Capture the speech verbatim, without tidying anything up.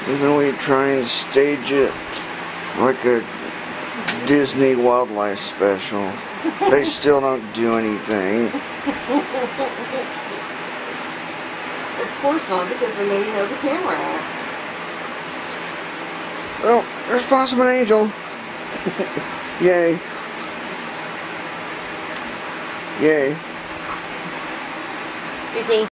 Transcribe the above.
Even we try and stage it like a Disney wildlife special, they still don't do anything. Of course not, because they may know the camera. Well, there's Possum and Angel. Yay. Yay. You see?